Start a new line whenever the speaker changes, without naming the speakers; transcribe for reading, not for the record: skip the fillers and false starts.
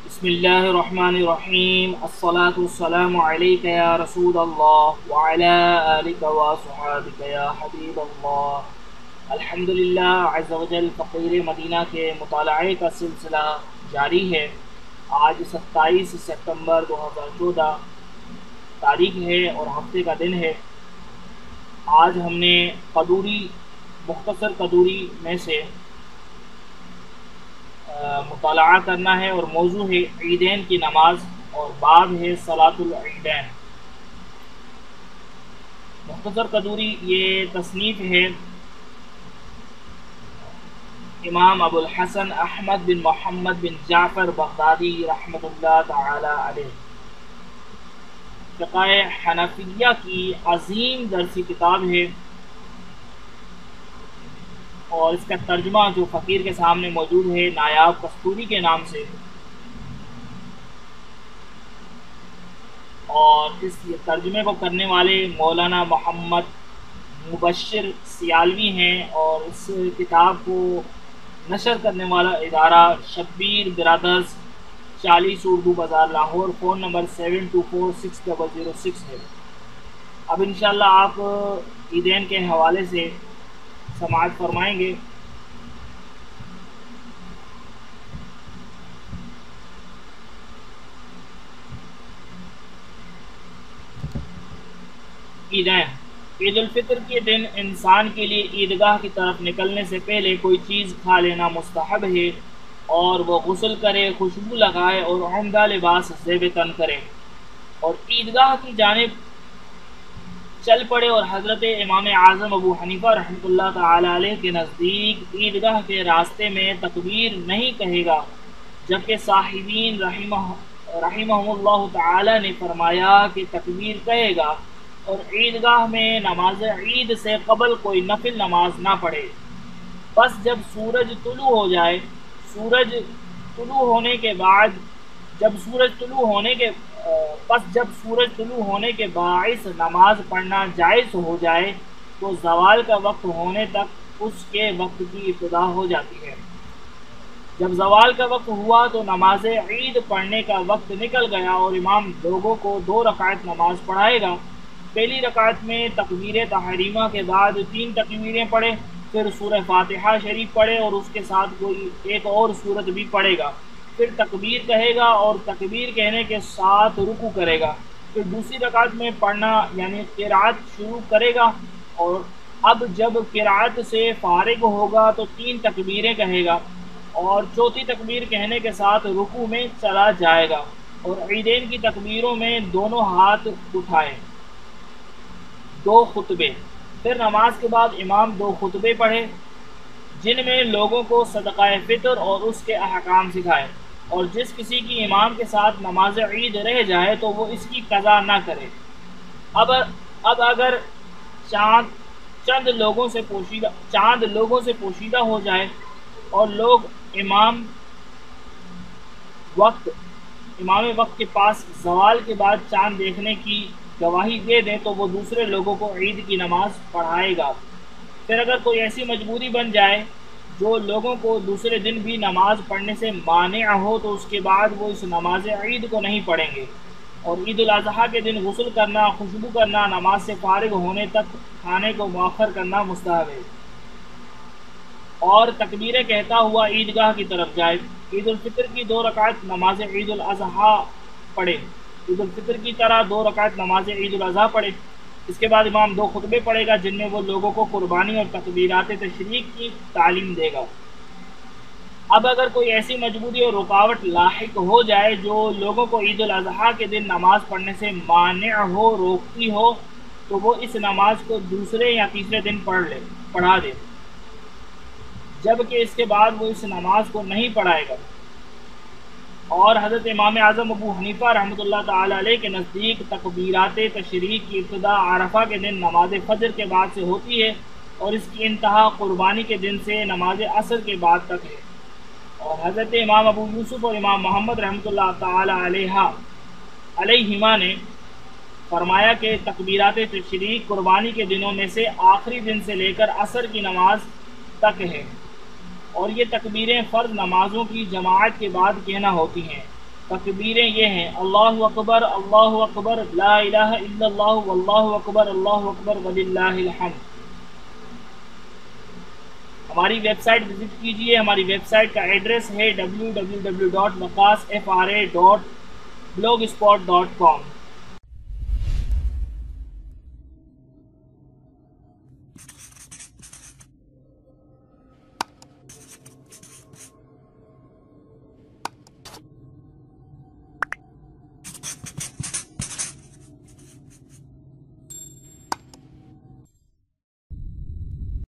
بسم اللہ الرحمن الرحیم الصلاة والسلام علیک یا رسول اللہ وعلی آلک وصحابک یا حبیب اللہ۔ الحمدللہ عز و جل فقیر مدینہ کے مطالعے کا سلسلہ جاری ہے۔ آج 27 ستمبر 2014 تاریخ ہے اور ہفتے کا دن ہے۔ آج ہم نے قدوری مختصر قدوری میں سے مطالعہ کرنا ہے اور موضوع ہے عیدین کی نماز اور باب ہے صلاۃ العیدین۔ مختصر قدوری یہ تصنیف ہے امام ابو الحسن احمد بن محمد بن جعفر بغدادی رحمۃ اللہ تعالی علیہ۔ فقہ حنفیہ کی عظیم درسی کتاب ہے اور اس کا ترجمہ جو فقیر کے سامنے موجود ہے نایاب کستوری کے نام سے، اور اس ترجمے کو کرنے والے مولانا محمد مبشر سیالوی ہیں، اور اس کتاب کو نشر کرنے والا ادارہ شبیر برادرز 40 اردو بازار لاہور، فون نمبر 72460006 ہے۔ اب انشاءاللہ آپ عیدین کے حوالے سے سماعت فرمائیں گے۔ عیدین، عید الفطر کے دن انسان کے لیے عیدگاہ کی طرف نکلنے سے پہلے کوئی چیز کھا لینا مستحب ہے، اور وہ غسل کرے، خوشبو لگائے اور عمدہ لباس زیب تن کرے اور عیدگاہ کی جانب چل پڑے، اور حضرت امام اعظم ابو حنیفہ رحمۃ اللہ تعالی علیہ کے نزدیک عیدگاہ کے راستے میں تکبیر نہیں کہے گا، جبکہ صاحبین رحمہم اللہ تعالی نے فرمایا کہ تکبیر کہے گا اور عیدگاہ میں نماز عید سے قبل کوئی نفل نماز نہ پڑھے۔ بس جب سورج طلوع ہو جائے، سورج طلوع ہونے کے باعث نماز پڑھنا جائز ہو جائے تو زوال کا وقت ہونے تک اس کے وقت کی ابتدا ہو جاتی ہے۔ جب زوال کا وقت ہوا تو نماز عید پڑھنے کا وقت نکل گیا اور امام لوگوں کو 2 رکعت نماز پڑھائے گا۔ پہلی رکعت میں تکبیر تحریمہ کے بعد 3 تکبیریں پڑھے، پھر سورہ فاتحہ شریف پڑھے اور اس کے ساتھ کوئی ایک اور سورت بھی پڑھے گا، پھر تکبیر کہے گا اور تکبیر کہنے کے ساتھ رکوع کرے گا، پھر دوسری رکعت میں پڑھنا یعنی قرات شروع کرے گا، اور اب جب قرات سے فارغ ہوگا تو 3 تکبیریں کہے گا اور چوتھی تکبیر کہنے کے ساتھ رکوع میں چلا جائے گا، اور عیدین کی تکبیروں میں دونوں ہاتھ اٹھائے۔ 2 خطبے، پھر نماز کے بعد امام 2 خطبے پڑھے جن میں لوگوں کو صدقہ فطر اور اس کے احکام سکھائے، اور جس کسی کی امام کے ساتھ نماز عید رہ جائے تو وہ اس کی قضا نہ کرے۔ اب اگر چاند لوگوں سے پوشیدہ ہو جائے اور لوگ امام وقت کے پاس زوال کے بعد چاند دیکھنے کی گواہی دے دیں تو وہ دوسرے لوگوں کو عید کی نماز پڑھائے گا۔ پھر اگر کوئی ایسی مجبوری بن جائے جو لوگوں کو دوسرے دن بھی نماز پڑھنے سے مانع ہو تو اس کے بعد وہ اس نماز عید کو نہیں پڑھیں گے، اور عید الاضحیٰ کے دن غسل کرنا، خوشبو کرنا، نماز سے فارغ ہونے تک کھانے کو مؤخر کرنا مستحب ہے، اور تکبیریں کہتا ہوا عیدگاہ کی طرف جائے۔ عید الفطر کی 2 رکعت نماز عید الاضحیٰ پڑھے، عید الفطر کی طرح 2 رکعت نماز عید الاضحیٰ پڑھے۔ اس کے بعد امام 2 خطبے پڑھے گا جن میں وہ لوگوں کو قربانی اور تکبیرات تشریق کی تعلیم دے گا۔ اب اگر کوئی ایسی مجبوری اور رکاوٹ لاحق ہو جائے جو لوگوں کو عید الاضحیٰ کے دن نماز پڑھنے سے مانع ہو، روکتی ہو، تو وہ اس نماز کو دوسرے یا تیسرے دن پڑھا دے، جبکہ اس کے بعد وہ اس نماز کو نہیں پڑھائے گا۔ اور حضرت امام اعظم ابو حنیفہ رحمۃ اللہ تعالی علیہ کے نزدیک تکبیرات تشریق کی ابتدا عرفہ کے دن نماز فجر کے بعد سے ہوتی ہے، اور اس کی انتہا قربانی کے دن سے نماز عصر کے بعد تک ہے، اور حضرت امام ابو یوسف اور امام محمد رحمۃ اللہ تعالی علیہما نے فرمایا کہ تکبیرات تشریق قربانی کے دنوں میں سے آخری دن سے لے کر عصر کی نماز تک ہے، اور یہ تکبیریں فرض نمازوں کی جماعت کے بعد کہنا ہوتی ہیں۔ تکبیریں یہ ہیں: اللہ اکبر، لا الہ الا اللہ، واللہ اکبر وللہ الحمد۔ ہماری ویب سائٹ وزٹ کیجئے، ہماری ویب سائٹ کا ایڈریس ہے www.waqasfra.blogspot.com۔